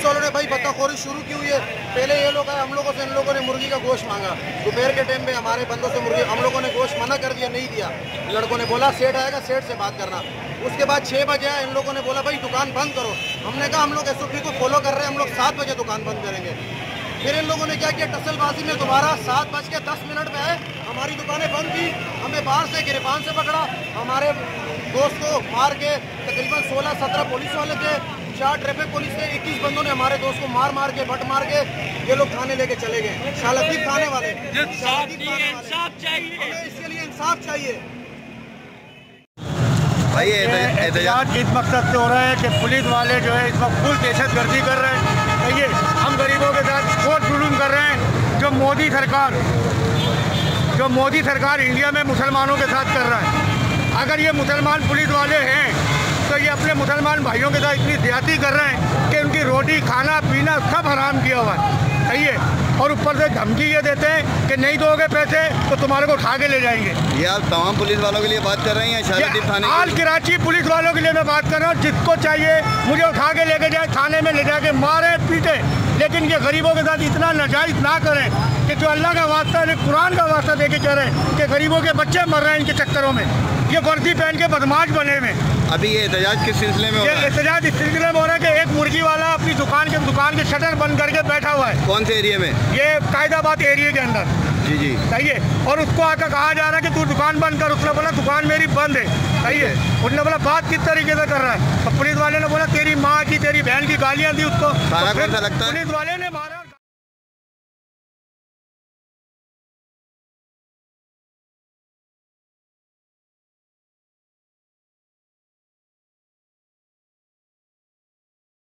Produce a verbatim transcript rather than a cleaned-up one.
वालों ने भाई बत्ताखोरी शुरू की हुई है। पहले ये लोग आए, हम लोगों से इन लोगों ने मुर्गी का गोश्त मांगा। दोपहर के टाइम पे हमारे बंदों से मुर्गी, हम लोगों ने गोश्त मना कर दिया, नहीं दिया। लड़कों ने बोला सेठ आएगा, सेठ से बात करना। उसके बाद छः बजे आए, इन लोगों ने बोला भाई दुकान बंद करो। हमने कहा हम लोग एस ओ पी को फॉलो कर रहे हैं, हम लोग सात बजे दुकान बंद करेंगे। फिर इन लोगों ने क्या किया, टसलबाजी में दोबारा सात बज के दस मिनट में आए, हमारी दुकानें बंद की। हमें बाहर से गिरफ्तार से पकड़ा, हमारे दोस्त को मार के, तकरीबन सोलह सत्रह पुलिस वाले थे, चार ट्रैफिक पुलिस थे, इक्कीस बंदों ने हमारे दोस्त को मार मार के, बट मार के ये लोग थाने लेके चले गए। शालदीप थाने वाले, इंसाफ चाहिए, हमें इसके लिए इंसाफ चाहिए। भाई एहतजाज इस मकसद से हो रहा है कि पुलिस वाले जो है इस वक्त फुल दहशत गर्दी कर रहे हैं। देखिए हम गरीबों के साथ बहुत जुल्म कर रहे हैं। जो मोदी सरकार जो मोदी सरकार इंडिया में मुसलमानों के साथ कर रहा है, अगर ये मुसलमान पुलिस वाले हैं तो ये अपने मुसलमान भाइयों के साथ इतनी ज्यादती कर रहे हैं कि उनकी रोटी खाना पीना सब हराम किया हुआ है, सही है। और ऊपर से धमकी ये देते हैं कि नहीं दोगे पैसे तो तुम्हारे को उठा के ले जाएंगे। ये आप तमाम पुलिस वालों के लिए बात कर रहे हैं? शालदीप थाने आज कराची पुलिस वालों के लिए मैं बात कर रहा हूँ। जिसको चाहिए मुझे उठा के लेके जाए, थाने में ले जाके मारे पीटे, लेकिन ये गरीबों के साथ इतना नाजायज ना करें कि जो अल्लाह का वास्ता है, कुरान का वास्ता दे के कह रहे हैं कि गरीबों के बच्चे मर रहे हैं इनके चक्करों में। ये वर्दी पहन के बदमाश बने हुए। अभी ये एहतजाज किस सिलसिले में हो रहा है? एहतजाज इस सिलसिले में हो रहा है कि एक मुर्गी वाला अपनी दुकान के दुकान के शटर बंद करके बैठा हुआ है। कौन से एरिया में? ये कायदाबाद एरिया के अंदर। जी जी सही है। और उसको आकर कहा जा रहा है कि तू दुकान बंद कर। उसने बोला दुकान मेरी बंद है, सही है। उसने बोला बात किस तरीके से कर रहा है, तो पुलिस वाले ने बोला तेरी माँ की तेरी बहन की गालियाँ दी उसको। सारा कौन सा लगता है? पुलिस वाले ने